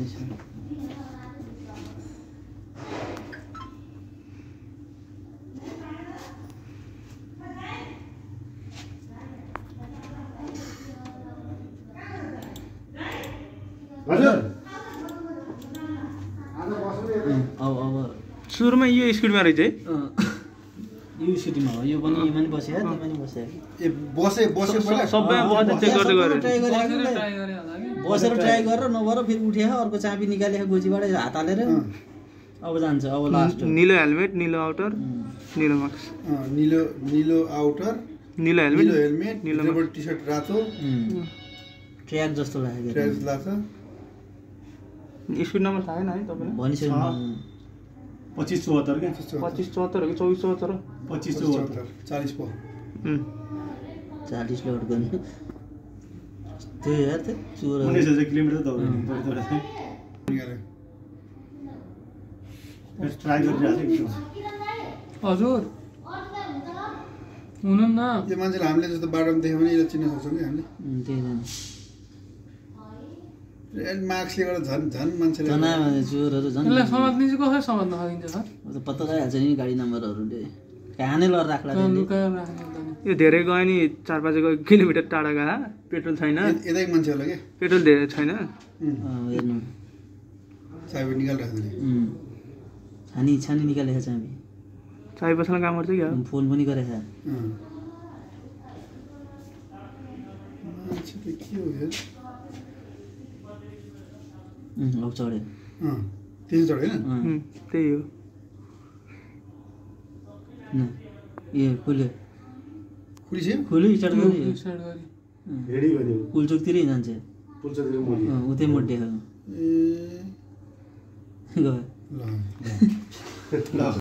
छ हजुर अब सुरुमा यो स्कुलमा रहेछ है यो स्कुटीमा हो यो पनि यमा नि बस्यो त्यमा नि बस्यो ए बसे पहिला सबै बस्दै चेक गर्दै गरे ट्राई गरेको बसेर ट्राई गरेर नभएर फेरि उठ्यो अर्को चाबी निकालेको गोजीबाट हात हालेर अब जान्छ अब लास्ट नीलो हेलमेट नीलो आउटर नीलो मास्क नीलो आउटर नीलो हेलमेट नीलो नीलो टी-शर्ट रातो ट्र्याक जस्तो लाग्यो ट्र्याक लाग्छ स्कुल नम्बर थाहा छैन है तपाईलाई भनिसक्नु 2574 क्या 2574 हो कि 2474 2574 40 पो 40 लोड गर्ने त्यो यार त्यो 19,000 किलोमिटर दौड्नु ट्राई गरिरहेको हजुर हुनु न यो मान्छेले हामीले जस्तो बाटोमा देख्यो भने यसलाई चिन्न सक्छौँ कि हामीले त्यही रेड मार्क्सले गर्दा झन् मान्छेले जना चोरहरू झन् यसलाई समात्ने चाहिँ कसरी समात्न सकिन्छ सर त पत्ता लगाइहाल्छ नि गाडी नम्बरहरूले कहाँ नै लड राख्ला लुकाएर राख्ने त नि यो धेरै गयो नि 4-5 किलोमिटर टाढा गए पेट्रोल छैन यतैको मान्छे होला के पेट्रोल धेरै छैन हेर्नु चाबी निकालिरहेको छानी निकालेको छ हामी चाबी बस्न काम गर्छ क्या फोन पनि गरेको छ मान्छे त के हो यार अब चढ्यो त्यसो चढ्यो हैन त्यही हो ए खुल्यो खुली स्टार्ट गऱ्यो स्टार्ट गरी रेडी गर्यो पुलचोकतिरै जान्छ पुलचोकतिर मोडी उतै मोड्यो ए गयो ल